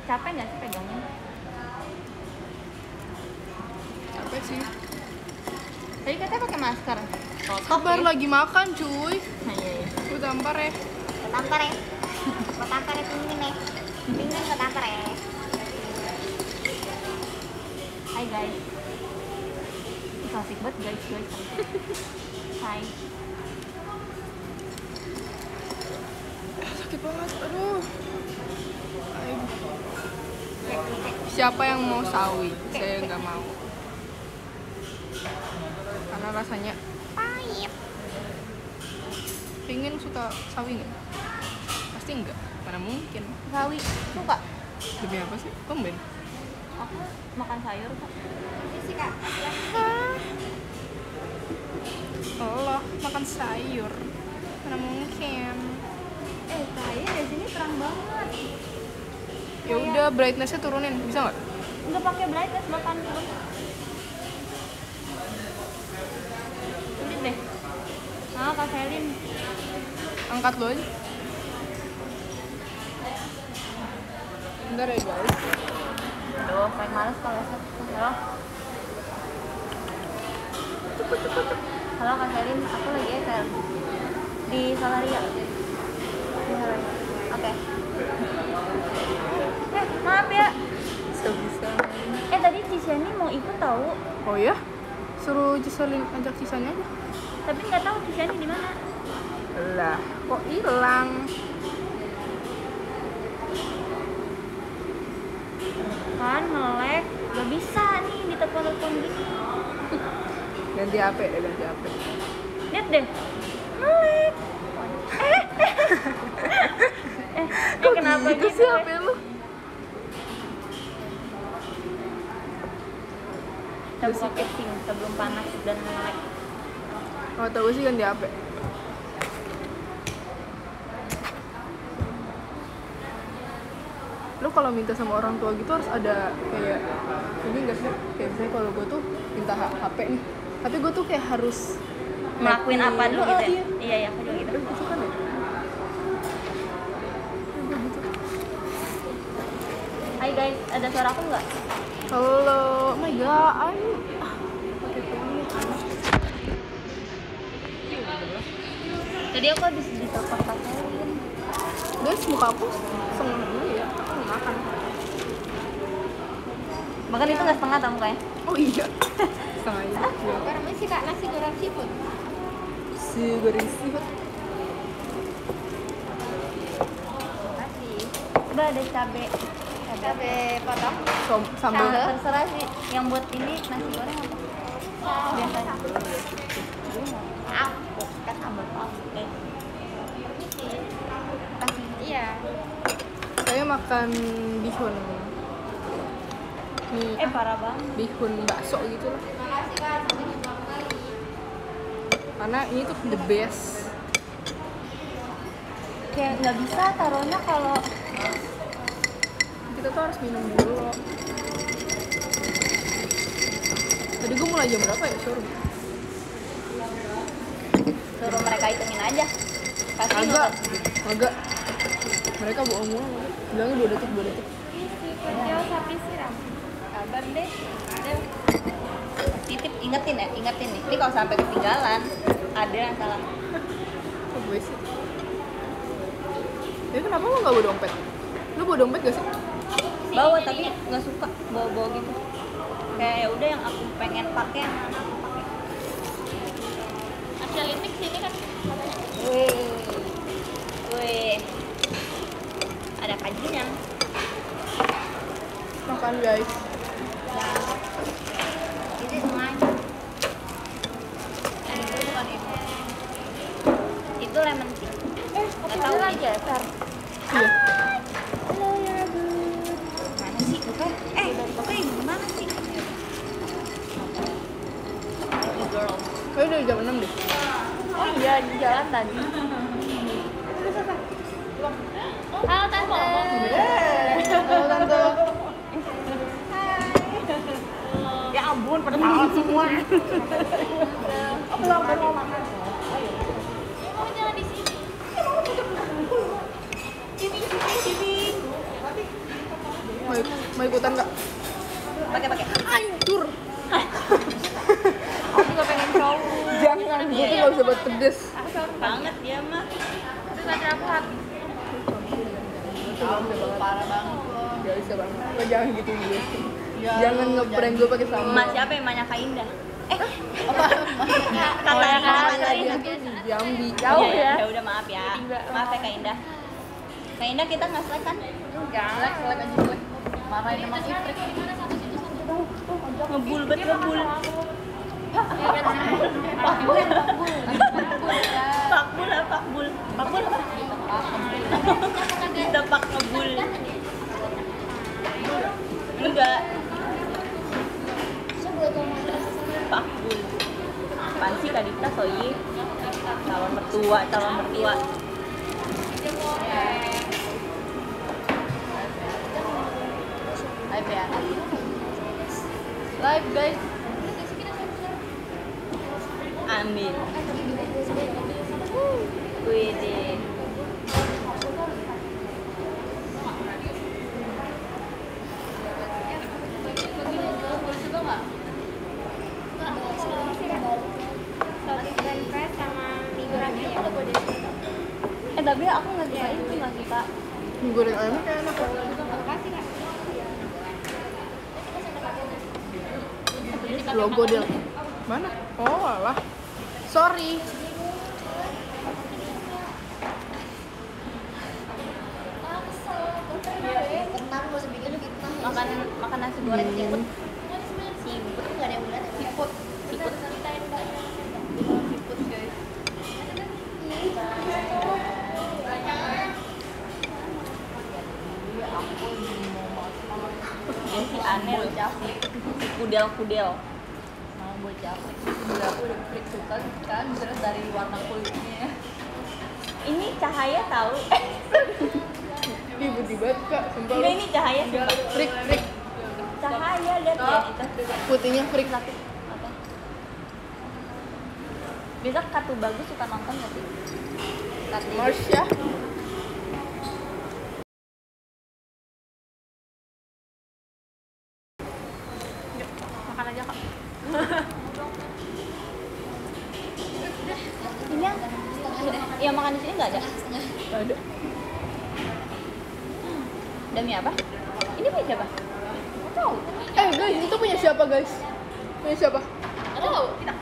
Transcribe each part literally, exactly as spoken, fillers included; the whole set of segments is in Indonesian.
Capek nggak sih pegangnya? Capek sih. Tadi katanya pakai masker. Sabar lagi makan cuy. Nah, iya iya. Gue tampar ya. Tampar ya. Mau tampar ya pingin nih. Pingin mau tampar ya. Hai guys. Ih, klasik banget guys guys. Hai. Sakit banget, aduh. Ayo. Siapa yang mau sawi? Saya nggak mau. Karena rasanya pahit. Pengen suka sawi nggak? Pasti enggak. Mana mungkin. Sawi suka. Demi apa sih? Tumben. Aku makan sayur kok. Ini sih kak. Allah makan sayur. Mana mungkin. Eh saya di sini terang banget. Ya udah brightness-nya turunin, bisa nggak? Nggak pakai brightness bahkan turun. Sulit deh. Ah Kak Selin. Angkat lo aja. Bentar ya guys. Aduh, paling males kalau set. Halo. Halo Kak Selin, aku lagi E T L di Salaria. Di Salaria. Oke. Eh, maaf ya. Bisa-bisa. Eh tadi Cisani mau ikut tahu, Oh ya? Suruh Ciselin ajak Cisanya aja. tapi nggak tahu Cisani di mana. Lah, kok hilang? Kan melek, nggak bisa nih di telepon-telepon gini. Ganti H P, ya ganti H P. Lihat deh, melek. Eh, eh, eh kenapa gitu gitu? sih H P lu? Kita buka casing sebelum panas dan melek. Oh, tahu sih ganti H P. Lu kalau minta sama orang tua gitu harus ada kayak ini nggak sih? Kayak misalnya kalau gue tuh minta H P nih, tapi gue tuh kayak harus Ngelakuin apa dulu Oh, gitu ya? iya. Iya, iya, aku juga gitu. Eh, itu kan ya? Hai guys, ada suara aku nggak? Halo, oh my god, I'm ah, pakai temennya panas. Tadi aku habis ditelepon Kak Selin. Guys, muka aku setengah dulu ya, aku nggak makan. Bahkan itu nggak setengah tau mukanya. Oh iya, setengah aja. Apa namanya sih kak? Nasi goreng seafood. Si goreng seafood. Makasih. Udah ada cabe. Cabe potong. Som- sambal. Nah, terserah sih. Yang buat ini nasi goreng apa? Biasanya. Aku kan sambal pakai. Kasih. Iya. Saya makan bihun. Nih, Eh ah, parah banget. bihun bakso gitu lah. Makasih kak. Sampai jumpa kembali. Karena ini tuh the best. Kayak nggak bisa taruhnya kalau Kita tuh harus minum dulu. Tadi gue mulai jam berapa ya, suruh? suruh mereka hitungin aja. Pasti Agak, nggak- agak. Mereka bohong mulu, bilangnya dua detik, dua detik. Jauh sapi siram. Sabar deh. Aduh. Titip ingetin ya, ingetin nih. Ini kalau sampai ketinggalan ada yang salah. Kok gue sih? Ya kenapa lo gak bawa dompet? Lo bawa dompet gak sih? Bawa tapi nggak suka bawa-bawa gitu. Kayak ya udah yang aku pengen pakai yang mana aku pakai. Ada litik sini kan. Wih, wih. Ada kajinya. Makan guys. Nah, ini semuanya. Eh, itu bukan itu. Itu lemon tea. Eh, Nggak tahu lagi ya, Sar. Iya. Halo ya, Bu. Mana sih? Bukan. Eh, bukan ini gimana sih? Happy girl. Kayaknya dari jam enam deh. Oh iya, di jalan tadi. Halo tante. Halo tante. Ya ampun, pada tahu semua. Oh belum, baru mau makan. Oh jangan di sini. Bibi, bibi, bibi. ikutan nggak? Pakai pakai. Hancur. Aku juga pengen cowok. Jangan, gue tuh nggak bisa buat pedes. Aku cowok Banget dia mah. Terus baterai aku habis. Parah banget loh. Gak bisa banget. Lo jangan gitu gue. Jangan ngeprank gue pakai sambal. Mas siapa yang banyak Kak Indah? Eh, Apa? kata ya, kata Kak. kata Dia tuh di Jambi. Jauh Iya, ya. Ya udah maaf ya. Maaf ya Kak Indah. Kak Indah kita nggak selek kan? Enggak. Selek, selek aja selek. Marahin sama Ifrik. Ngebul bet ngebul. Pakbul, pakbul. Pakbul apa pakbul? Pakbul apa? Depak ngebul. Enggak. Pakbul. Apaan sih Kak Dita Soyi? Calon mertua, calon mertua. Live ya. Live guys. Amin. Widih. Sosis dan fresh sama mie goreng ya. Eh tapi aku nggak suka itu, nggak suka. Mie goreng ayamnya kayak enak. Makasih Kak. Logo dia. Mana? Oh alah. Sorry. Makan makan nasi goreng siput. Siput nggak ada yang bulat. Siput. Siput. Siput guys. Dia sih aneh loh. Si kudel-kudel. Mau bocah. Udah aku udah Frik suka kan terus dari warna kulitnya. Ini cahaya tahu. Ih putih banget kak. Sumpah. Enggak, ini cahaya sih. Frik Frik. Cahaya lihat ya itu. Putihnya Frik. Apa? Biasa Katu Bagus suka nonton nggak sih? Katu. Marsha. Makan aja Kak. Ini yang yang makan di sini nggak ada. Gak ada. Demi apa? Ini punya siapa? Nggak tahu. Eh guys, itu punya siapa guys? Punya siapa? Nggak tahu.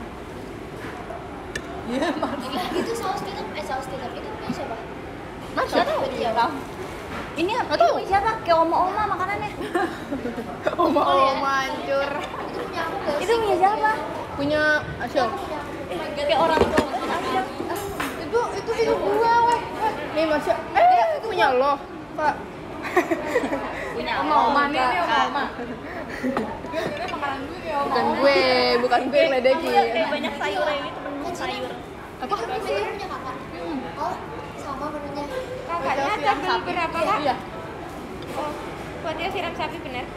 Iya, Marsha. Itu saus kecap, eh saus kecap itu punya siapa? Marsha. Nggak tahu. Iya. Ini Nggak ini tahu. punya siapa? Kayak oma-oma makanannya. Oma Oh, iya. oma hancur. Itu punya aku guys. Itu punya siapa? Punya Asyel. Kayak orang tua kan Asyel. Itu itu itu gua weh. Nih Marsha. Eh, itu punya lo, Kak. Punya Oma-oma nih, Kak. nih, oma-oma. Makanan gue ya. Bukan gue, bukan gue yang Kayak ledekin. banyak sayur ini tuh penuh sayur. Apa? Itu punya kakak. Oh, sama menunya. Kakaknya ada beli berapa Kak? Iya. Oh, buat dia siram sapi bener.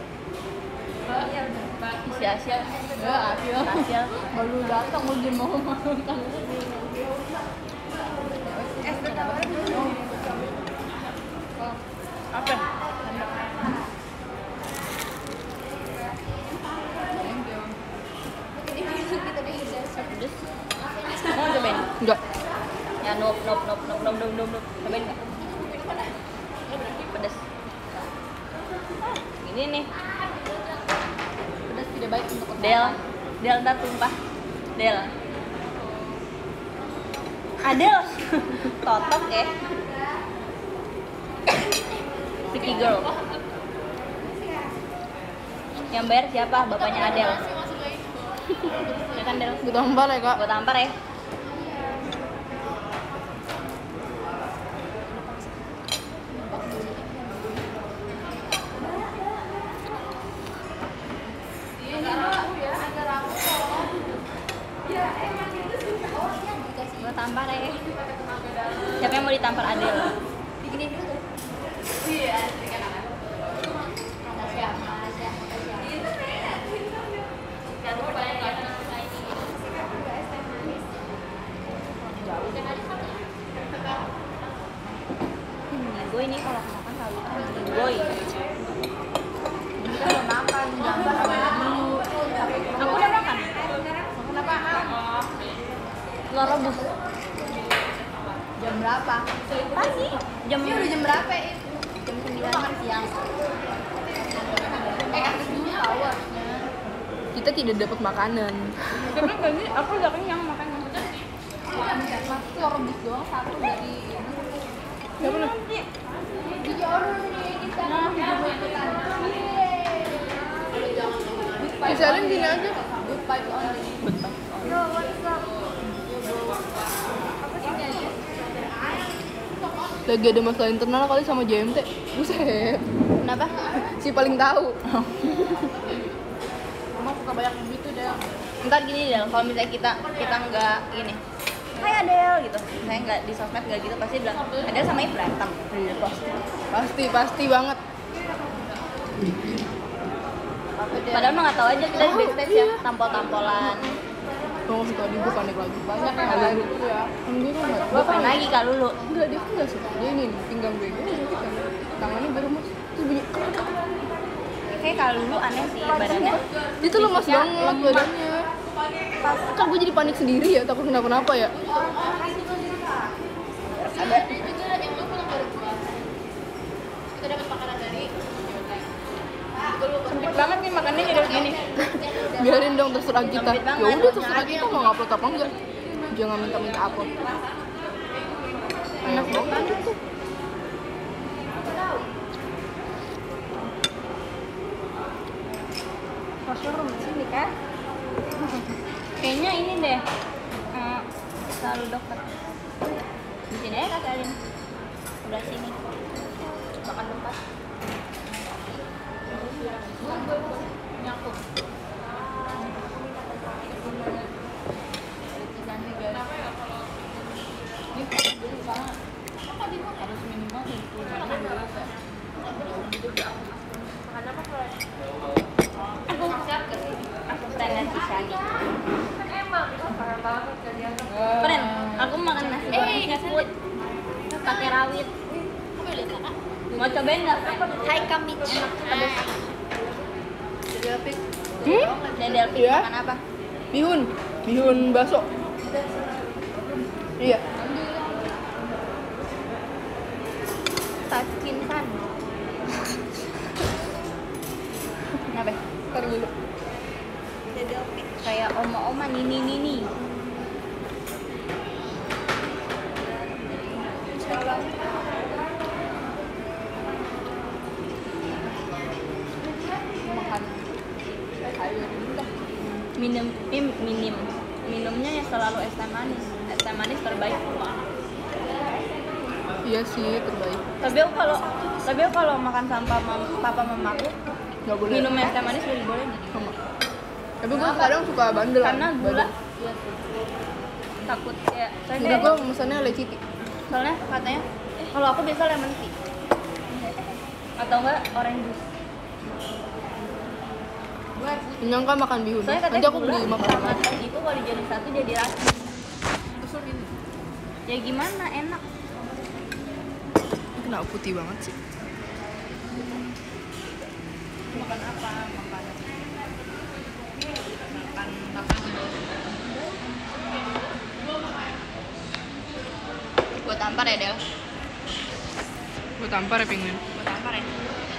Si Asyel. Enggak, Asyel. Asyel. Baru datang mau dia mau makan. Es berapa? Apa? Pedes. Mau cobain? Enggak. Ya nop nop nop nop nop nop nop nop. Cobain nggak? Pedes. Ah, Ini nih. Pedas tidak baik untuk Del. Del ntar tumpah. Del. Adel. Totok ya. Pretty girl. Yang bayar siapa? Bapaknya Adel. Ya kan Del? Gue tampar ya kak. Gue tampar ya. Gue tampar ya. Siapa yang mau ditampar Adel? Bikinin dulu tuh. Hmm, gue ini kalau makan selalu kan gue. Ini kan telur rebus. Jam berapa? Pasti jam Ini udah jam berapa ya? jam sembilan siang. Eh, atas dulu tahu harusnya. Kita tidak dapat makanan. Karena tadi aku udah kenyang makanya. Mas telur rebus doang satu dari siapa nih? Video order nih kita. Nah, video ikutan. Misalnya gini aja. Good vibes only. Betul. Bro, what's up? Lagi ada masalah internal kali sama J M T. Buset. Kenapa? Si paling tahu. Emang suka banyak begitu deh. Ntar gini Del, kalau misalnya kita kita nggak gini, Hai Adel gitu, saya nggak di sosmed nggak gitu pasti bilang Adel sama Ip berantem. Iya pasti. Pasti pasti banget. Padahal mah nggak tahu aja kita di backstage ya, tampol-tampolan. Tunggu sih tadi gue panik lagi. Banyak yang ada gitu ya. Kan gue tuh nggak. Gue pengen lagi kak Lulu. Enggak, dia tuh nggak suka. Dia ini nih, pinggang gue gue sakit kan. Tangannya baru mas. Terus bunyi. Kayak kak Lulu aneh sih badannya. Dia tuh lemas banget badannya. Kan gue jadi panik sendiri ya, takut kenapa-napa ya. Ada juga yang lu pulang baru pulang. Kita dapat makanan dari Sempit banget nih makannya jadi begini. Biarin dong terserah kita. Sempit banget. Ya udah terserah kita mau ngupload apa enggak. Jangan minta-minta upload. Enak banget tuh. Mushroom sini kan? Kayaknya ini deh eh, selalu dokter. Di sini ya kak Alin. Sebelah sini. Makan tempat. Nyangkut. Harus minimal Asistennya si Shani. Keren, aku makan nasi goreng seafood pakai rawit. Mau cobain nggak? Hai kami. Hmm? Dan Delphi Iya. makan apa? Bihun, bihun bakso. Iya. Tacinsan. Kenapa? Ntar dulu. Kayak oma-oma nini nini. Makan air. Minum im minim. Minumnya ya selalu es teh manis. Es teh manis terbaik. Iya sih terbaik. Tapi aku kalau tapi aku kalau makan sama papa, papa mamaku Gak boleh. minum es teh manis boleh boleh. Sama. Tapi gue kadang suka bandel. Karena kan, gula badan. takut kayak saya Udah kayak gue mesennya leciti. soalnya katanya kalau aku biasa lemon tea atau enggak orange juice. Menyangka makan bihun. Soalnya katanya Nanti aku gula beli makan sama lagi. teh itu kalau dijadiin satu jadi racun. Ya gimana enak. Ini kenapa putih banget sih? Makan apa? Makan makan makan. Gue tampar ya Del. Gue tampar ya penguin. Gue tampar ya.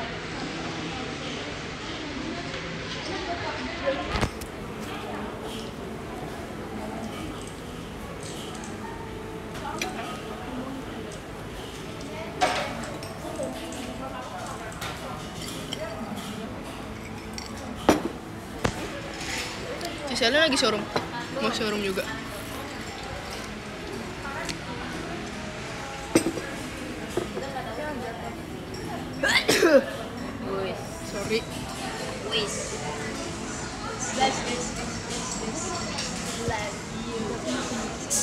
Ciselnya lagi showroom. Mau showroom juga. Wis. Sorry. Wis. Bless this. Bless you.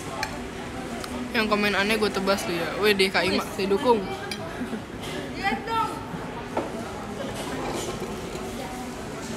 Yang komen aneh gue tebas tuh ya. Wede Kak Ima, saya dukung. Lihat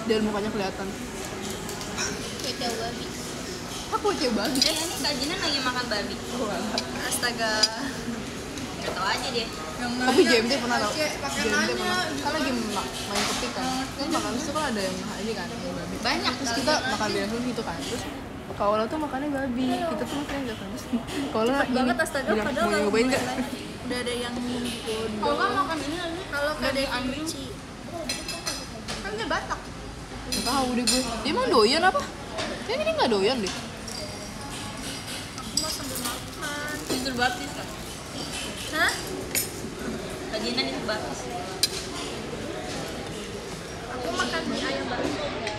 dan mukanya kelihatan. Kecil babi. Aku kecil babi. Eh ini Kak Jinan lagi makan babi. Astaga. Gak tau aja deh. Tapi J M T pernah tau. J M T pernah. Kan lagi ma- main ketik kan. Terus makan itu kan ada yang ini kan, yang babi. Banyak. Terus kita makan biasa gitu kan. Terus Kaula tuh makannya babi. Kita tuh makannya enggak kan. Terus Kaula ini banget astaga, bilang, padahal mau kalau nyobain enggak? udah ada yang Kalau nggak makan ini aja. kalau gak ada yang anjing. Kan dia Batak. Gak tahu deh gue. Dia emang doyan apa? Kayaknya dia nggak doyan deh. Aku mau sambil makan. Itu baptis kan? Hah? Kak Jinan itu baptis. Aku makan mie ayam bakso.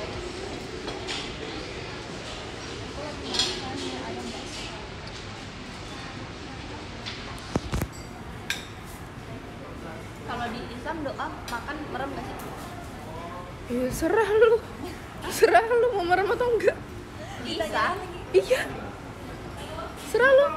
Kalau di Islam doa makan merem nggak sih? Ya serah lu. Serah lu mau merem atau enggak. Bisa. Iya. Serah lu.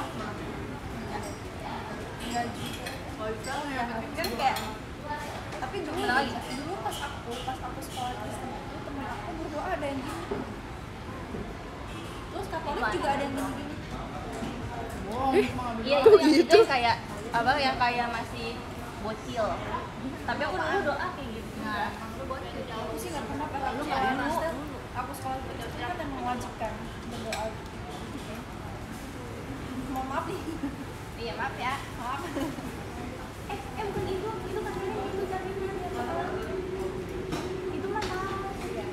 Kan kayak tapi dulu lagi. Dulu pas aku, pas aku sekolah Kristen itu temen aku berdoa ada yang gini. Terus Katolik juga ada yang gini-gini. Eh, Iya kok itu yang itu gitu? yang kayak apa yang kayak masih bocil. Tapi aku dulu doa kayak gitu. Nah, Aku sih nggak pernah pakai sekolah Kristen. Aku sekolah Kristen kan yang mewajibkan berdoa. Mohon maaf nih. iya maaf ya. Maaf. Eh, eh bukan itu, itu kan ini itu jaminan. Itu mah tahu.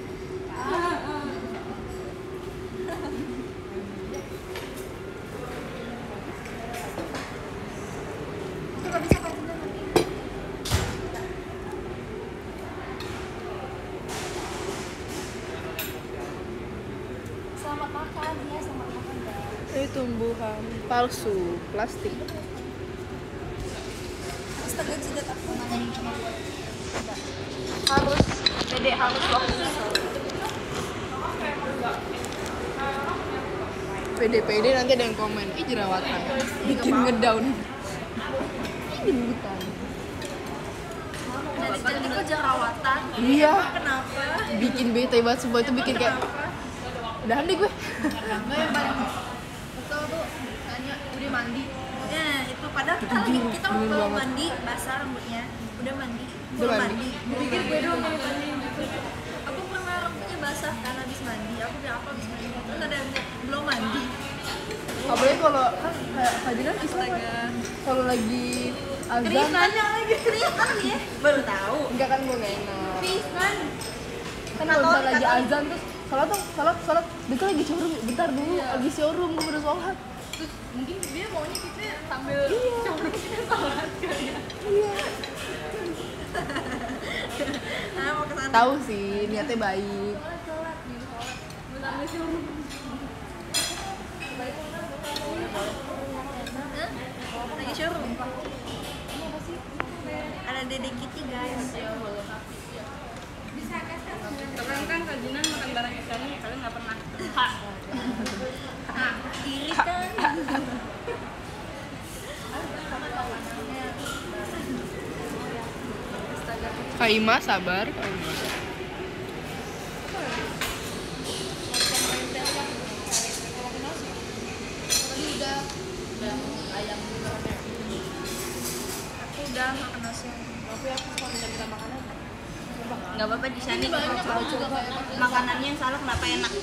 Itu nggak bisa kan nanti. Selamat makan ya, selamat makan guys. ini tumbuhan palsu plastik. Astaga jidat aku. Harus Dede harus fokus. P D P D nanti ada yang komen, ih jerawatan, bikin ngedown. Ih gendutan. Dari cantik kok jerawatan. Iya. Kenapa? Bikin bete banget semua itu bikin kayak. Udahan deh gue. Nggak yang paling kesel tuh tanya udah mandi. Ya, itu padahal kita Itu lagi dingin, kita dingin mau banget. mandi basah rambutnya. Udah mandi. Udah Belum mandi. mandi. Gue pikir gue doang yang mandi gitu. Aku pernah rambutnya basah kan habis mandi. Aku bilang apa habis mandi. Terus ada yang bilang, belum mandi. Apalagi kalau kan kayak kajian Islam kan, kalau lagi azan Kerisan lagi kerisan ya. Baru tahu. enggak kan gue nggak enak. Kerisan. Kan kalau misalnya lagi Katolik. azan terus salat tuh salat salat kita lagi showroom bentar dulu lagi showroom gue baru sholat. Terus mungkin dia maunya kita sambil showroom kita sholat kali ya. Iya. Nah, mau ke sana. Tahu sih niatnya baik. Sambil showroom. Hah? Lagi showroom. Ada Dede Kitty guys. Sekarang kan kajian makan barang ikannya kalian nggak pernah. Ha. Nah, iri kan. Kak Ima sabar, Kak Ima. Aku udah makan nasi. Gak apa-apa di sana makanannya yang salah kenapa enak.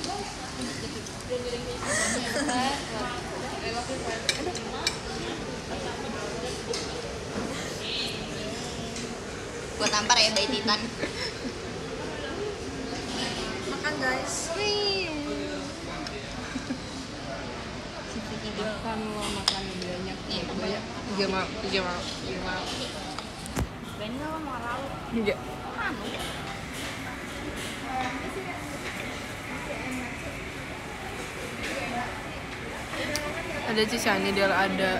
Gua tampar ya bayi Titan. Makan guys. Makan lo makan banyak. Nih banyak. Tiga mau, tiga mau, tiga mau. Ben lo mau lauk. Enggak. Anu. Ada sisanya dia ada.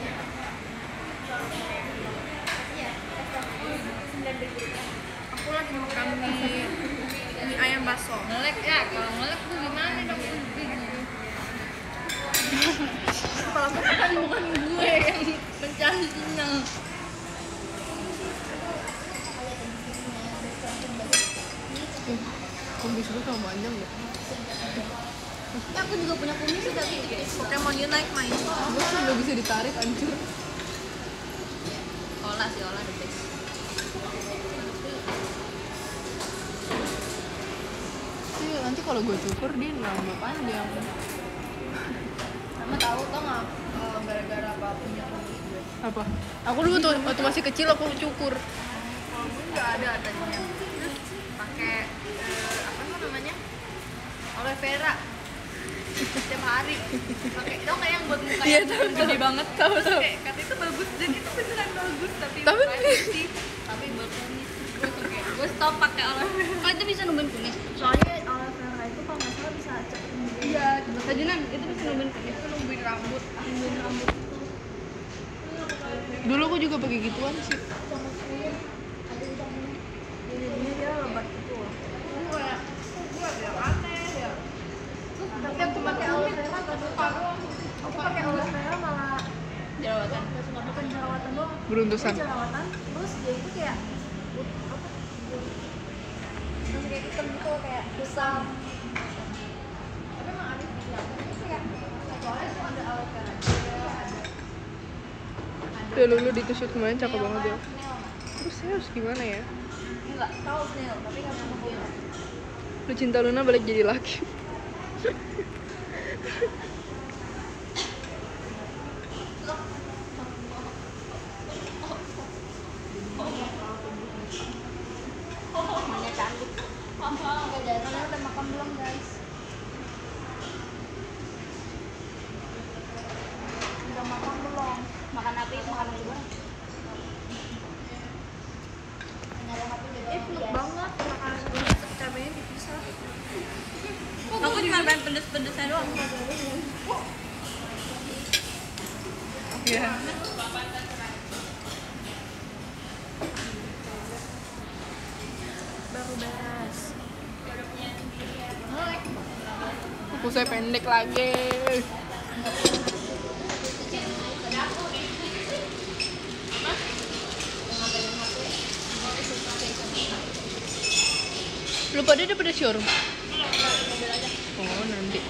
Aku lagi makan mie, mie ayam bakso. Melek ya, kalau melek tuh gimana dong? Kepala aku kan bukan gue yang mencari sinyal. Kumis lu sama panjang ya? Ya aku juga punya kumis sih tapi Pokemon Unite main. Gue sih nggak bisa ditarik, hancur. olah sih olah the best. Sih nanti kalau gue cukur dia nambah panjang. Sama tahu tau nggak eh, gara-gara apa punya kumis gue. Apa? Aku dulu tuh waktu masih kecil aku cukur. Kalau gue nggak ada tadinya. Terus pakai eh, apa tuh namanya? Aloe vera. Setiap hari pakai tau nggak yang buat muka Iya, yang tahu, gede tahu. banget Tahu, Terus tahu. kayak kata itu bagus dan itu beneran bagus tapi Tapi- mukanya putih tapi buat kumis kayak Gue stop pakai aloe vera. Oh itu bisa numbuhin kumis. Soalnya aloe vera itu kalau nggak salah bisa cepet numbuhin. iya Kajinan itu bisa numbuhin kumis. itu numbuhin rambut Numbuhin rambut. Dulu aku juga pakai gituan sih. Jadinya dia lebat gitu loh. gue kayak gue bilang aneh ya Tapi aku pakai aloe vera nggak suka. Aku pakai aloe vera malah Jerawatan. nggak suka, bukan jerawatan doang. Beruntusan. Itu jerawatan, terus dia itu kayak ut- apa? Terus kayak hitam gitu kayak kusam. Tapi emang aneh sih ya. Itu kayak soalnya itu ada aloe vera, ada Tuh Lulu ditusuk kemarin cakep banget ya. snail nggak? Terus saya harus gimana ya? Enggak tahu snail, tapi nggak pernah dia. Lu cinta Luna balik jadi laki. Namanya cantik. Enggak jadi. Kalian udah makan belum guys? Udah makan belum? Makan apa itu makan apa? Eh, peluk banget makanan gue cabenya dipisah. Aku cuma pengen pedes-pedesnya doang. Iya. Baru beres. Aku saya pendek lagi. Lu pada udah pada showroom? Oh nanti.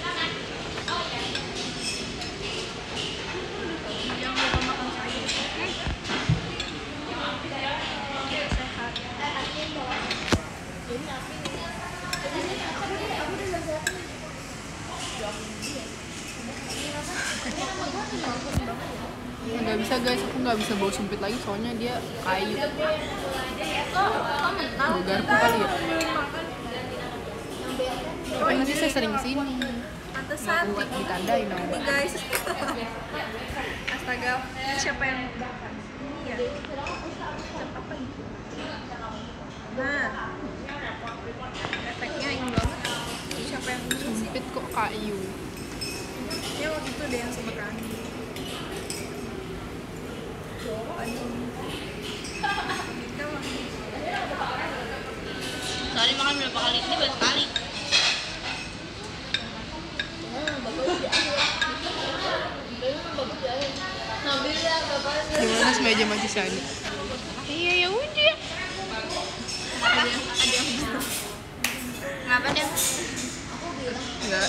Nggak bisa guys, aku nggak bisa bawa sumpit lagi soalnya dia kayu. Bawa garpu kali ya. Tapi nanti saya sering kesini. pantesan Buat ditandain dong. nih guys astaga siapa yang ini ya siapa apa ini nah efeknya ini banget siapa yang ini sih Sumpit kok kayu. ya waktu itu deh yang sama Rani Sehari makan berapa kali? Ini baru sekali. Gimana semeja masih Shani? Iya ya udah. Kenapa dia? Enggak.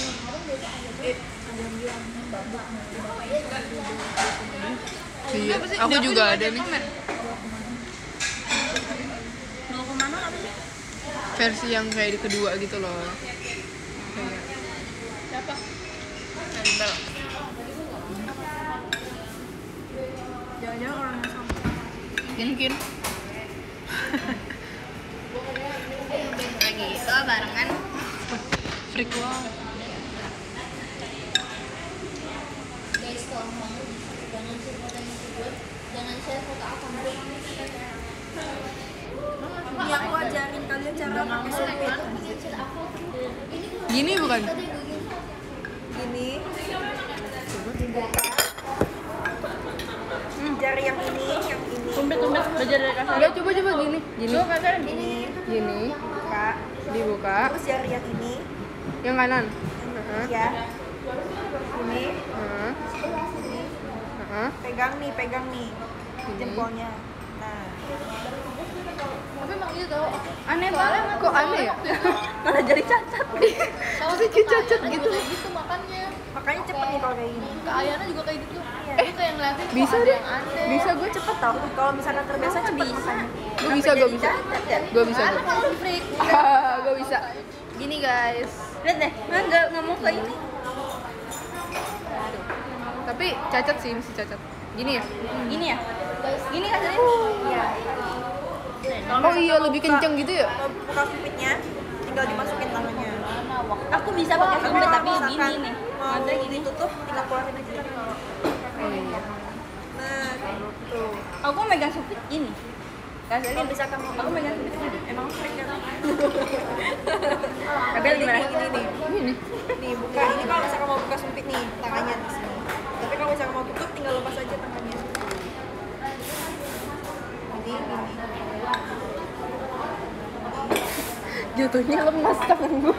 Iya, aku juga ada nih. Mau kemana apa sih? Versi yang kayak di kedua gitu loh. Kayak Siapa? tempel. jangan-jangan orang yang sama Mungkin. Lagi itu barengan. Freak wow. Guys, tolong banget jangan share foto yang gue, jangan share foto akun gue. ini aku ajarin kalian cara pakai sumpit Gini bukan? ini jari yang ini yang ini Tumpet-tumpet belajar dari kasar. Enggak, coba coba gini. Gini. ini Gini. buka Dibuka. terus jari yang ini Yang kanan. Heeh. ya ini Heeh. ini Heeh. pegang nih pegang nih Ini. jempolnya nah Tapi emang gitu tau. Aneh banget. Kok aneh ya? Malah jadi cacat. Kalau Terus kayak cacat Ayana gitu. juga kayak gitu makannya. Makanya cepet nih kalau kayak gini. Ke Ayana juga kayak gitu. Eh, kayak ngeliatin kok Bisa ada deh. yang aneh. Bisa gue Cepet tau. Kalau misalkan terbiasa cepet makannya. Gue bisa, gue bisa. Gue bisa. Anak kalau freak. Ah, gue bisa. Gini guys. Lihat deh, nah, nggak nggak mau ke ini. Tapi cacat sih, mesti cacat. Gini ya? Gini ya? Gini kan jadi? Iya. Oh iya, lebih kenceng gitu ya? Kalau buka sumpitnya, tinggal dimasukin tangannya. Aku bisa pakai sumpit kalau tapi misalkan gini nih. mau Ada gini. ditutup, tinggal keluarin aja kan. Oh iya. Nah, gitu. Aku megang sumpit ini. Kalau Kaselin, misalkan mau aku megang sumpit ini. emang freak kan? Abel gimana? Gini nih. Ini. Nih buka. Ini kalau misalkan mau buka sumpit nih, tangannya di sini. Tapi kalau misalkan mau tutup, tinggal lepas aja tangannya. Jadi gini. Jatuhnya lemas tangan gue.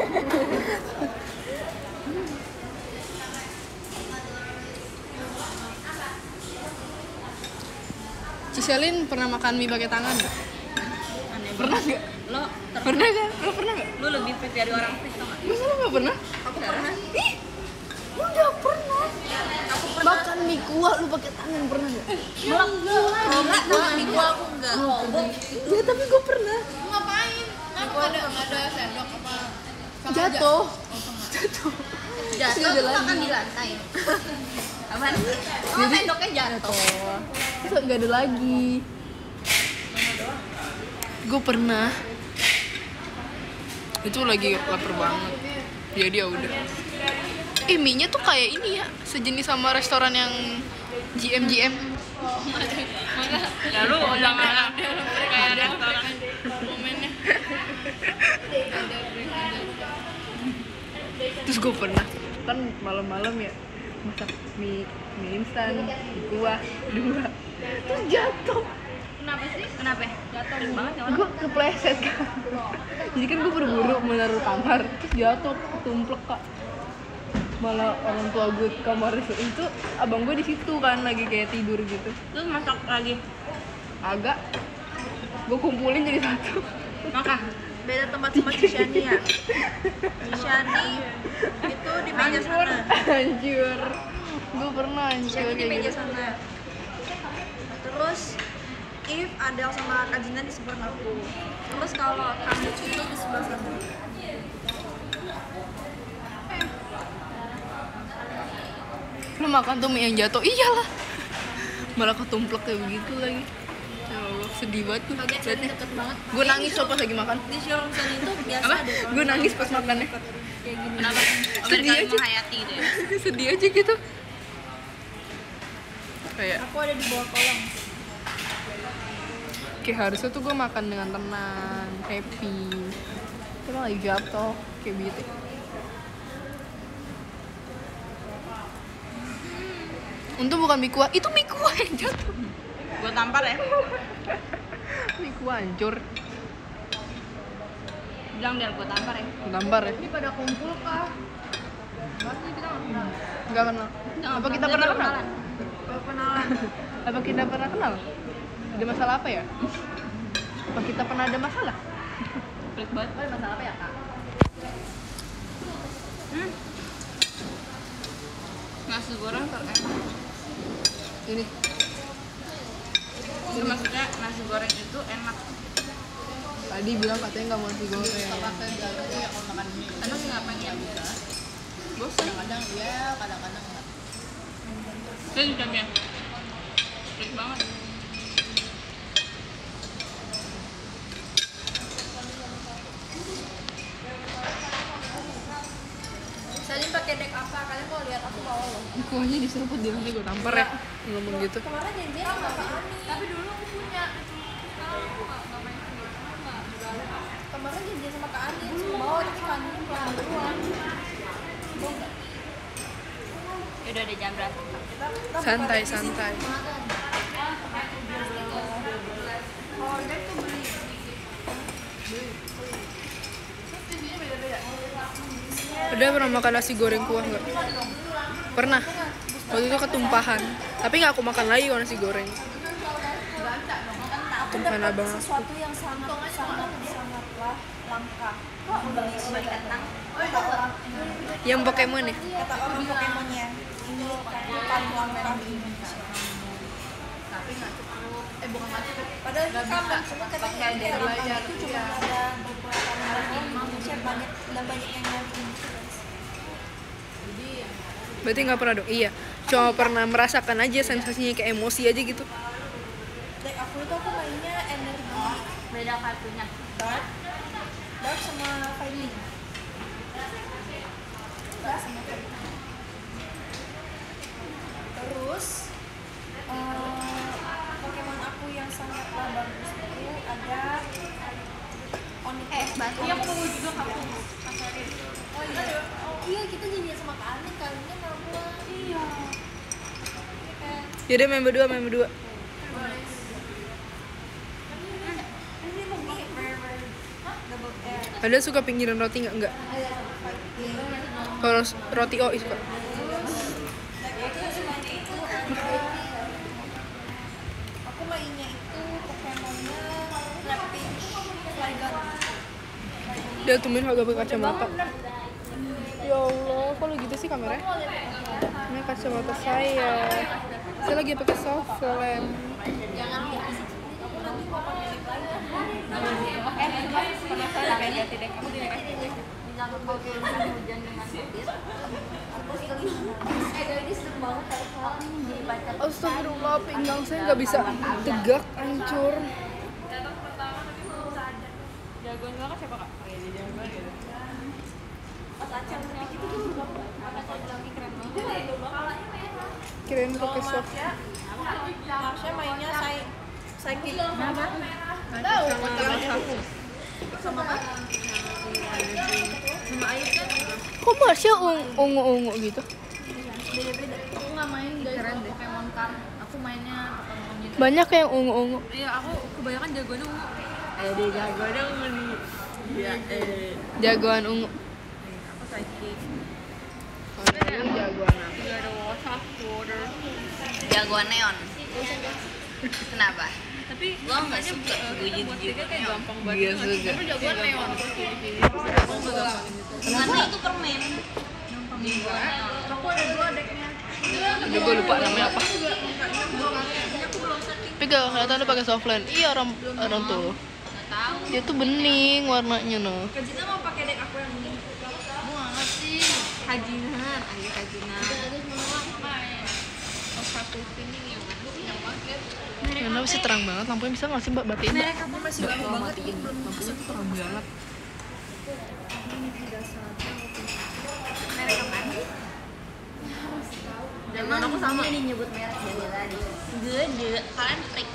Ciselin pernah makan mie pakai tangan nggak? Aneh Pernah banget. nggak? Lo ter- Pernah kan? Lo pernah nggak? lu lebih fit dari orang fit tau nggak? Masa lo nggak pernah? Aku pernah. Ih, lu nggak pernah. Aku pernah. Makan mie kuah lu pakai tangan pernah nggak? Enggak, enggak, enggak, minggu aku enggak. Ya tapi gue pernah. Lu ngapain? Kenapa nggak ada nggak ada sendok apa? Sama aja. Jatuh. Jatuh. Jatuh Nggak ada tuh makan lagi. di lantai. Apaan sih? Oh, sendoknya jatuh. Terus nggak ada lagi. Gue pernah. Itu lagi lapar banget. Jadi ya udah. Eh, mie-nya tuh kayak ini ya, sejenis sama restoran yang G M G M. Ya lu jangan kayak restoran momennya. Terus gue pernah kan malam-malam ya masak mie mie instan, mie kuah dua, terus jatuh. Kenapa sih? Kenapa? Jatuh banget ya orang. Gue kepleset kan. Jadi kan gue buru-buru menaruh kamar, terus jatuh, ketumplek kak. Malah orang tua gue ke kamar itu, abang gue di situ kan lagi kayak tidur gitu. Terus masak lagi. Agak, gue kumpulin jadi satu. Makan. Beda tempat sama Cishani ya. Cishani itu di meja sana. Hancur. Gue pernah hancur Cishani di kayak meja gitu. sana. Terus If, Adel sama Kak Jina di sebelah aku. Terus kalau kami itu di sebelah sana. Lu makan tuh mie yang jatuh, iyalah. Malah ketumplek kayak begitu lagi. Ya Allah, sedih banget tuh. Deket banget. Gue nangis coba pas lagi makan. Di Shilongsan itu biasa Apa? deh. Gue nangis pas makannya. Kayak gini. Kenapa? Sedih Amerika aja. menghayati gitu ya. Sedih aja gitu. Kayak, Aku ada di bawah kolong. kayak harusnya tuh gue makan dengan tenang, happy. Cuma lagi jatuh, kayak gitu. Untung bukan mie kuah, itu mie kuah yang jatuh. Gue tampar ya. Mie kuah hancur. Bilang biar gue tampar ya. Tampar ya. Ini pada kumpul kah? Pasti kita nggak kenal. Enggak kenal. Apa kita pernah kenal? Kenalan. Apa kita pernah kenal? Ada masalah apa ya? Apa kita pernah ada masalah? Pelit banget. Ada masalah apa ya kak? Hmm. Nasi goreng terenak. Ini. Itu maksudnya nasi goreng itu enak. Tadi bilang katanya nggak mau nasi goreng. Pakai jalan ya kalau makan mie. Emang ngapain ya? Bosan. Kadang-kadang iya, kadang-kadang enggak. Saya juga ya. Pelit banget. Salin pakai deck apa? Kalian mau lihat aku bawa loh. Ini kuahnya diseruput di lantai gue tampar ya. Ngomong gitu. Kemarin janjian sama Kak Ani. Tapi dulu aku punya. Kemarin janjian sama Kak Ani suruh bawa tapi Kak Ani pulang duluan. Ya udah ada jam berapa? Santai, santai. Kalau deck tuh beli. Udah pernah makan nasi goreng kuah nggak? Pernah. Waktu itu ketumpahan. Tapi nggak aku makan lagi kalau nasi goreng. Aku Bukan dapat abang aku. sesuatu yang sangat sangat sangatlah langka. Kok beli sebagai kentang? Kata orang Yang Pokemon ya? kata orang Pokemonnya ini kayaknya paling langka di Indonesia. Tapi nggak cukup. Eh bukan nggak cukup. Padahal itu kan cuma katanya pakai kayak dari langka belajar. itu cuma ada beberapa negara di Indonesia banyak dan banyak yang nyari insurance. Berarti nggak pernah dong? Iya. Cuma pernah merasakan aja sensasinya kayak emosi aja gitu. Like aku itu aku mainnya energi Beda kartunya. dark, dark sama fighting. Dark sama fighting. Terus eh, Pokemon aku yang sangatlah bagus itu ada Onix. Eh, batu. Iya aku mau juga kamu. Kasarin. Oh iya. Iya kita janjian sama Kak Anin, Kak Aninnya nggak pulang. Iya. Iya kan. Yaudah main berdua, main berdua. Ini mau mie rare rare. Hah? Double air. Ada suka pinggiran roti nggak? Enggak. Fighting. Kalau roti O suka. Aku mainnya itu Pokemonnya Trapinch, Flygon. Dia tumben kagak pakai kacamata. Ya Allah, kalau gitu sih kameranya? Ini kacamata saya. Saya lagi pakai soft lens. Jangan diasik sendiri, aku nanti mau pakai lip lagi. Eh, coba penasaran kayak ganti deh. Kamu dikasih deh. Jangan pakai hujan dengan petir. Eh dari ini seru banget kayak hal Jadi baca. Astagfirullah, pinggang saya nggak bisa tegak, hancur. Jagoan banget siapa kak? Oh iya, dia jagoan gitu. pas acang tapi itu tuh udah Kata lagi keren banget. Kirain pakai soft. Marsha Marsha mainnya saya psychic Kenapa? tahu sama apa Sama Ayub kan? Kok Marsha ung- ungu-ungu gitu? beda-beda. Aku nggak main guys Pokemon Card. Aku mainnya Pokemon gitu. Banyak yang ungu-ungu. Iya aku kebanyakan jagoannya ungu. Eh, dia jagoan ungu nih. Iya, eh. Jagoan ungu. Aku psychic. Ini jagoan apa? Gak ada water, water. Jagoan neon. Kenapa? Tapi Gua nggak suka guji buat tiga kayak gampang banget. Iya juga. Tapi jagoan neon. Karena itu permen. Jagoan neon. Aku ada dua decknya. Udah gue lupa namanya apa. Tapi gak kelihatan lu pakai soft lens. Iya orang orang tuh. Nggak tahu. Dia tuh bening warnanya noh. Kajina mau pakai deck aku yang ini Gua nggak ngerti. Hajinan, ayo hajinan. Oh satu ini yang mana sih yang banget. Kenapa sih terang banget? Lampunya bisa nggak sih mbak batiin mbak? kamu masih baru banget ini belum Lampunya tuh terang banget. merek apa Zaman aku sama. Ini nyebut merek dari tadi. Gede. Kalian freak.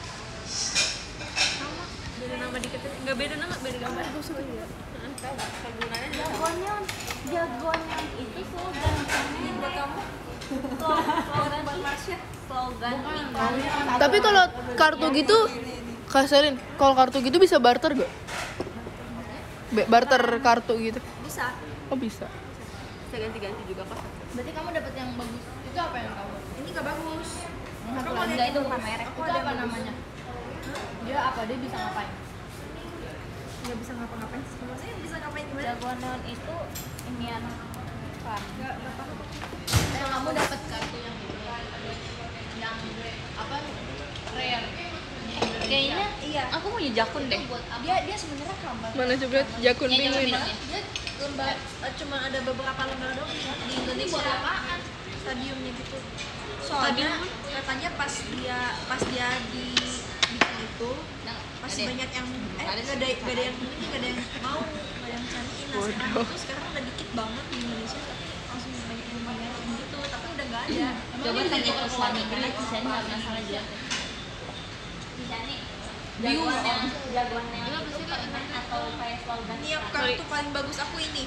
Beda nama dikit nggak beda nama beda gambar. Aku suka juga. Jagoannya, jagoannya itu slogan. ini buat kamu slogan buat Marsha Slogan. Tapi kalau kartu gitu, kasarin. Kalau kartu gitu bisa barter gak? Be- barter kartu gitu. bisa Oh bisa. Bisa ganti-ganti juga kok. Berarti kamu dapat yang bagus. Itu apa yang kamu? ini gak bagus Satu lagi enggak, itu bukan merek. Aku Itu ada apa yang namanya? Dia apa? Dia bisa ngapain? nggak bisa ngapa-ngapain sih maksudnya bisa ngapain gimana Jagoan neon itu inian kan. nggak nggak apa-apa Eh, kamu dapat kartu yang itu yang apa? Rare. Kayaknya iya aku mau jakun deh. dia dia sebenarnya kamar Mana coba jakun Iya, coba penguin. minum ya. dia lembar eh, cuma ada beberapa lembar doang di Indonesia stadiumnya gitu soalnya katanya pas dia pas dia di bikin itu masih Ada. banyak yang eh Ada gak sih. ada gak ada yang ini gak ada yang mau gak ada yang cariin nah sekarang itu sekarang udah dikit banget di Indonesia langsung banyak yang banyak gitu tapi udah gak ada Coba tanya ke suami karena Cisani nggak masalah dia. Cisani jagoan neon, jagoan neon itu permen atau kayak slogan? ini yang kartu paling bagus aku ini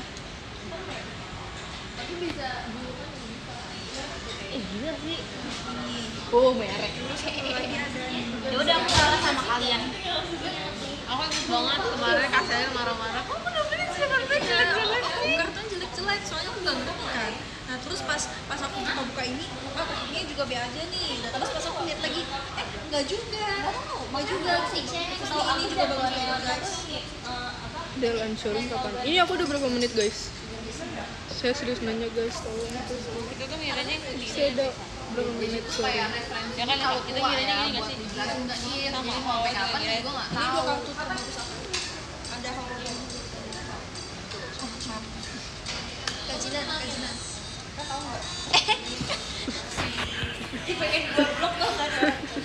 Tapi bisa dulu kan Eh gila sih. Oh merek. lagi ada Ya udah aku kalah sama kalian. aku inget banget kemarin kasirnya marah-marah. Kamu udah beli sih kartunya jelek-jelek. kartunya jelek-jelek soalnya aku gak ngerti kan Nah terus pas pas aku buka-buka ini, ah ini juga B aja nih. Nah, terus pas aku lihat lagi, eh nggak juga, nggak juga. Terus ini juga bagus banget guys. Delan showroom kapan? Ini aku udah berapa menit guys? Saya serius nanya guys, tolong. Kita tuh ngiranya yang ini. Saya udah berapa menit showroom? Ya kan kalau kita ngiranya gini nggak sih? Enggak iya, jadi mau sampai kapan ya gue nggak Ini tahu. dua kartu terbagus aku. Ada hologram. Kajian, kajian. Kau tahu nggak? Pengen goblok loh kan.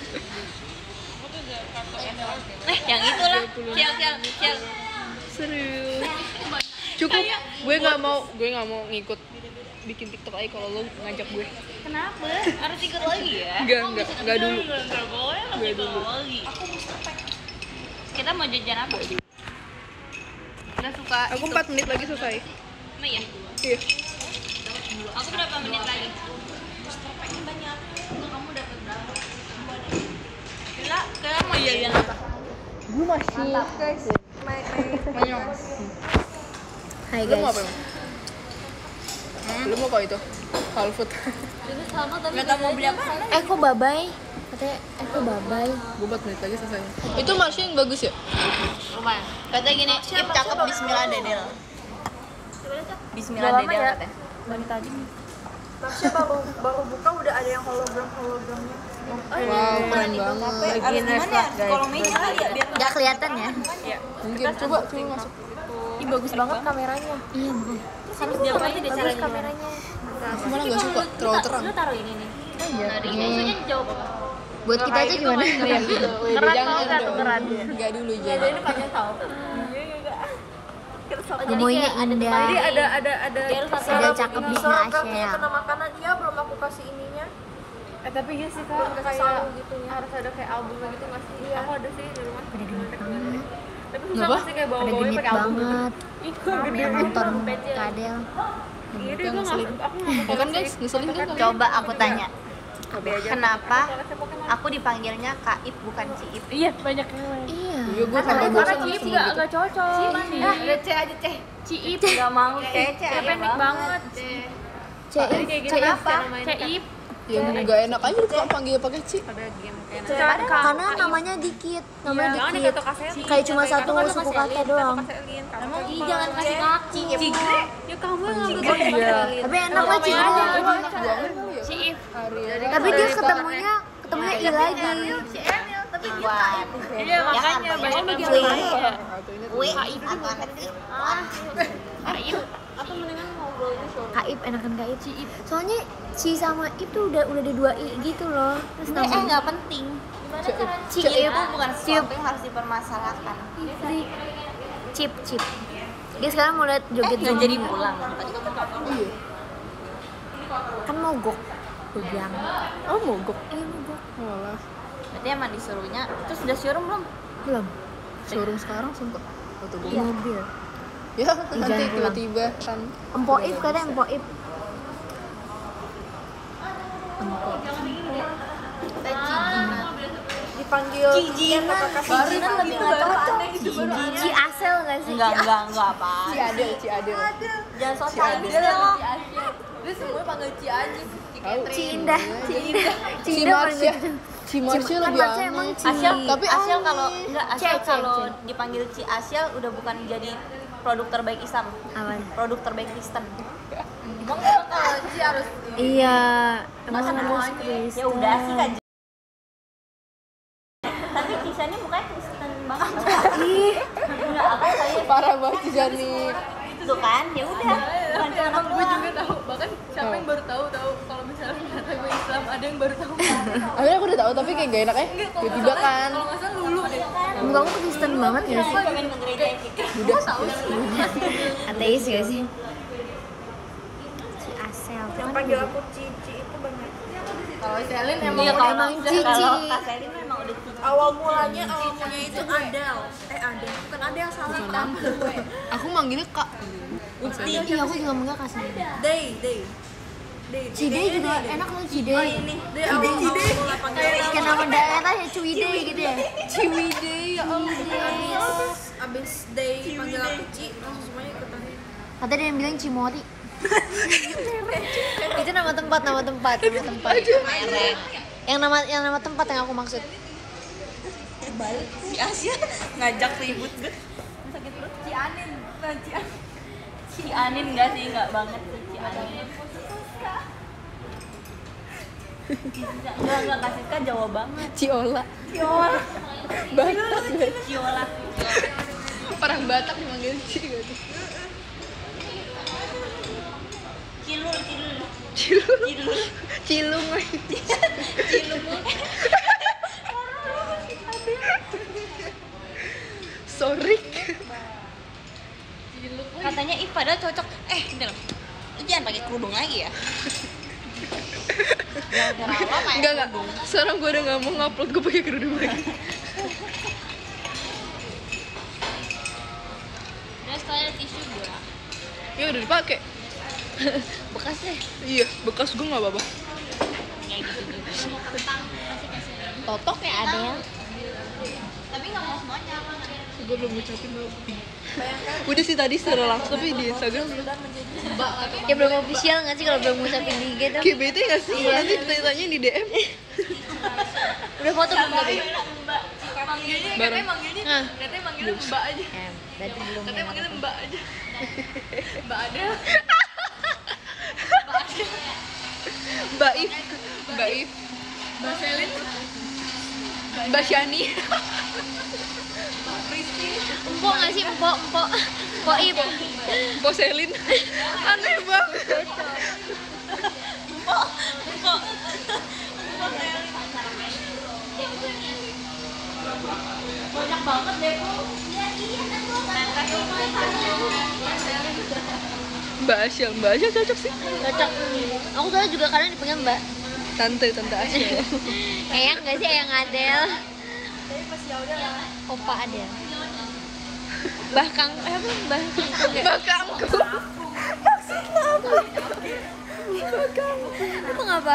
Eh, yang itulah. Sial, sial, sial. Serius. Cukup. Gue nggak mau, gue nggak mau ngikut bikin TikTok lagi kalau lo ngajak gue. Kenapa? Harus ikut lagi ya? Enggak, enggak, enggak dulu. Enggak boleh, harus Enggak ikut dulu. lagi. Aku Mister Pack. Kita mau jajan apa? Udah suka Aku empat menit lagi selesai. Emang ya? Iya. Aku berapa menit lagi? Mister Pack-nya banyak. Kamu dapat berapa? Gila, kalian mau jajan apa? Gue masih. Guys, my my Hai Lo mau apa emang? Lo mau apa itu? Halal food. Gak tau mau beli apa? Eh kok babai? Katanya eh kok babai? Gue empat menit lagi selesai. Itu Marsha yang bagus ya? Lumayan. Katanya gini, Ip cakep bismillah Dedel. Bismillah Dedel katanya. Dari tadi. Marsha baru baru buka udah ada yang hologram hologramnya. Wow, keren banget. Harus gimana ya? Kalau meja kali ya biar Gak kelihatan ya? Mungkin coba coba masuk. Ih bagus banget kameranya. Iya bagus. Harus diapa aja deh Bagus caranya. kameranya. Aku malah nggak suka terlalu terang. Lu taruh ini nih. Nah, di isunya jauh. Buat kita aja gimana? Iya gitu. Keran Jangan tau nggak tuh, dong. keran? Nggak dulu jangan. panjang tau. Gemoynya indah. Jadi ada ada ada Dia harus pakai Ada cakep di sorogamnya Asia. kena makanan iya belum aku kasih ininya. Eh tapi iya sih Belum kak, kasih kayak salu gitu ya. harus ada kayak albumnya gitu nggak sih? Aku ada sih di rumah. Pada genit banget. Tapi susah Kenapa? nggak sih kayak Pada bawa-bawanya genit pakai album gitu? banget. Ih kok gede Nonton banget. Kadel. Iya deh gue nggak, aku nggak Ya kan guys, ngeselin kan? Coba aku tanya. Kenapa aku dipanggilnya Kaip bukan Ciip? Iya banyak yang lain. Iya. Iya gue sampai bosan Ciip sama nggak gitu. nggak cocok. Ah, udah C aja C. Ciip Gak mau Cece kayak pendek banget. Cek Jadi kayak gitu Kenapa? Ciip. Ya nggak enak aja kalau panggil pakai Ci. Ada game kayak Cece. Karena namanya dikit, namanya Jangan dikit. dikata kasetin. Kayak cuma satu suku kata doang. Emang ih jangan kasih kaki. Cigre. Ya kamu yang ngambil Oh iya. Tapi enak lah Cigre. Enak banget kali ya. Ciip. Ariel. Tapi dia ketemunya ketemunya I lagi. Tapi kuat. Iya makanya banyak yang bagi bilang orang. ya. Wih, banget sih. Ciip. Kaib enakan Kaib. Soalnya Ci sama Ip tuh udah udah ada dua I gitu loh. Terus Eh namanya nggak penting. Ci Ciip Ip itu bukan sesuatu yang harus dipermasalahkan. Cip Cip. Dia sekarang mau lihat joget Nggak zombie. jadi pulang. Tadi kan Iya. Kan mogok. Gue bilang. Oh mogok. Iya mogok. Walah. Berarti emang disuruhnya. Terus udah showroom belum? Belum. Showroom sekarang sumpah. Foto Di gue. mobil. Ya Di nanti jalan pulang. tiba-tiba kan. Empo Ip katanya Empo Ip. Dipanggil Cijinan. Cijinan lebih nggak cocok. Ci Asel nggak sih? Enggak, enggak, enggak apa. Ci Adel, Ci Adel. Jangan so Chinese deh lo. Dia semua panggil Ci aja. Tahu. Ci Indah. Ci Indah. Ci Marsha. Ci Marsha Kan lebih Marsha emang aneh. Ci. Asyal, Tapi Asyal aneh. kalau enggak Asyal Cek, cek, kalau cek. dipanggil Ci Asyal udah bukan jadi produk terbaik Islam, Awan. produk terbaik Kristen. Emang emang kalau Ci harus Iya. Masa Emang mau harus Kristen. ya udah sih kan. Tapi Cisani mukanya Kristen banget. Ih. Enggak apa saya Parah banget Ci Jani. itu kan, ya udah. Bukan cuma emang gue doang. juga tahu, bahkan siapa yang baru tahu tahu kalau misalnya kata gue Islam ada yang baru tahu. Akhirnya aku udah tahu tapi kayak gak enak ya. Tiba-tiba kan. Kalau nggak salah lulu deh. Muka kamu Kristen banget gak sih? Pengen ke gereja gitu. Udah. Ateis gak sih? Ci Asel. Yang panggil aku Cici itu banyak. Kalau Selin emang Iya, kalau emang Cici. kalau Kak Selin memang udah Cici. Awal mulanya awal mulanya itu Adel. Eh Adel, bukan Adel salah nama. Aku manggilnya Kak. Iya aku juga enggak kasih. Day, Day. Day. Cide juga enak loh Cide. Oh ini, Day awal awal mula panggil Kayak nama daerah ya Cuide gitu ya. Ciwide ya Allah. abis abis Day panggil aku Ci, langsung semuanya ikutan. Kata dia yang bilang Cimori. Itu nama tempat, nama tempat, nama tempat. Merek. Yang nama yang nama tempat yang aku maksud. Si Asia ngajak ribut gue. Sakit perut. Cianin, nah, Cianin. Si Anin enggak sih, enggak banget sih si Anin. Enggak, enggak kasih kan Jawa banget. Ciola. Ciola. Batak gue. Ciola. Orang Batak dimanggil Ci gitu. Cilul, cilul. Cilung. Cilul. Cilung. Cilul. Sorry. Katanya ih padahal cocok. Eh, bentar. Lu jangan pakai kerudung lagi ya. Enggak enggak. Sekarang gue udah nggak mau ngupload gue pakai kerudung lagi. Terus kalian tisu gue. Ya udah dipakai. Bekas deh. Iya, bekas gue nggak apa-apa. Kayak gitu gitu. Totok ya ada ya. Tapi nggak mau semuanya apa Gue belum ngucapin Bobby. Udah sih tadi secara langsung tapi di Instagram belum. Ya belum official nggak sih kalau belum ngucapin di I G tuh? Kayak bete nggak sih? Nanti ditanya di D M. Udah foto belum tadi? Mbak. Manggilnya Bareng. katanya manggilnya, Hah? katanya manggilnya Mbak aja. Eh, berarti belum. Katanya ya, manggilnya apa-apa. Mbak aja. Mbak ada. Mbak If, Mbak If, Mbak Selin. Mbak Shani. Empok nggak sih empok empok empok Ip. Mbak Selin. Aneh banget. Banyak banget deh kok. Mbak Asyel, Mbak Asyel cocok sih. Cocok. Aku soalnya juga kadang dipanggil Mbak. Tante, Tante Asyel. Eyang nggak sih Eyang Adel? Opa Adel. Bah Kang, eh apa Bah Kangkung ya? Mbak Kangku. Emang apa?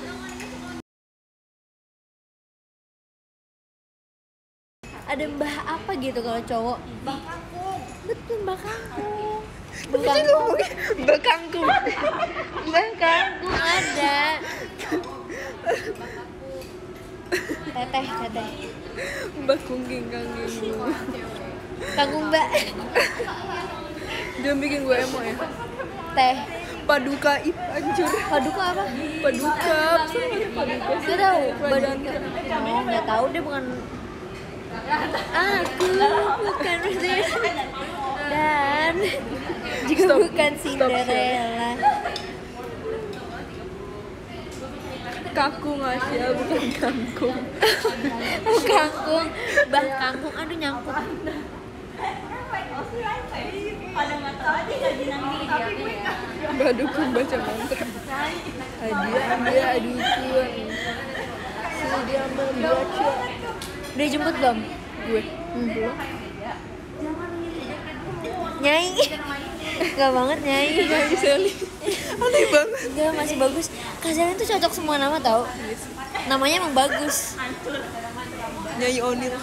Ada Mbah apa gitu kalau cowok? Mbah Kangkung. Betul Mbah Kangkung. Mbah Kangkung. Mbak Kangkung. Mbak Kangkung. Ada. Teteh, teteh. Mbak Kungging, Kangging. Kangkung Mbak. Jangan bikin gue emo ya. Teh. Paduka Ip, anjir. Paduka apa? Paduka. Paduka. Gak tahu. Paduka. Oh, nggak tahu deh bukan. Aku bukan Rosella dan juga Stop. bukan Cinderella. Kakung Asia, bukan kangkung. Oh, kangkung, Mbah Kangkung, aduh nyangkut. Ada mata aja nggak dinamik ya. Mbak Dukun baca mantra. Hadiah, hadiah, dukun. Sedia membaca. Udah jemput belum? Gue. Hmm. Belum. Nyai. Gak banget Nyai. Nyai Sally. Aneh banget. Enggak, masih bagus. Kak Zelin tuh cocok semua nama tau. Namanya emang bagus. Nyai Onil.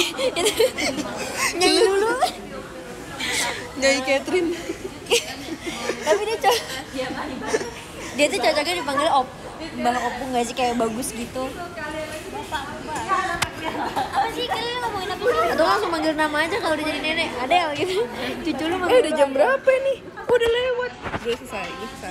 Nyai dulu. Nyai Catherine. Tapi dia cocok. Dia tuh cocoknya dipanggil Op. Mbah Opung gak sih, kayak bagus gitu. Apa sih kalian ngomongin apa sih? Atau langsung manggil nama aja kalau dia jadi nenek. Adel gitu. Cucu lu Eh manggil udah jam nama. berapa nih? Oh, udah lewat. Udah selesai, udah selesai.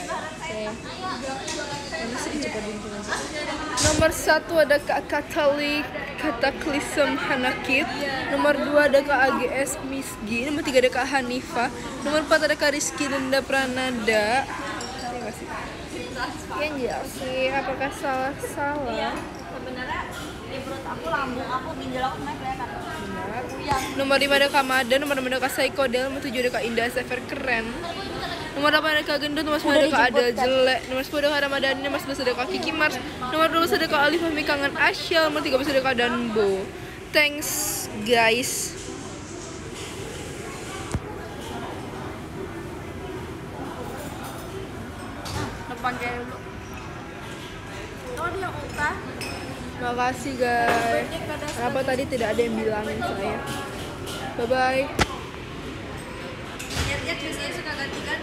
Mana sih cepat dulu aja. Nomor satu ada Kak Katalik Kataklisem Hanakit. Nomor dua ada Kak A G S Misgi. Nomor tiga ada Kak Hanifa. Nomor empat ada Kak Rizky Linda Pranada. Iya nggak sih? Yang jelas sih, apakah salah-salah? Sebenarnya di perut aku, lambung aku, ginjal aku semuanya kelihatan. Nomor lima ada Kak Mada, nomor enam ada Kak Psychodel, nomor tujuh ada Kak Indah Sever keren. Nomor delapan ada Kak Gendut, nomor sembilan ada Kak Adel jelek, nomor sepuluh ada Kak Ramadhani, nomor sebelas ada Kak Kiki Mars, nomor dua belas ada Kak Alif Fahmi Kangen Asyal, nomor tiga belas ada Kak Danbo. Thanks guys. Depan kayak dulu. Oh dia Uta. Makasih guys. Kenapa tadi tidak ada yang bilangin saya? Bye bye. Lihat-lihat biasanya suka ganti-ganti.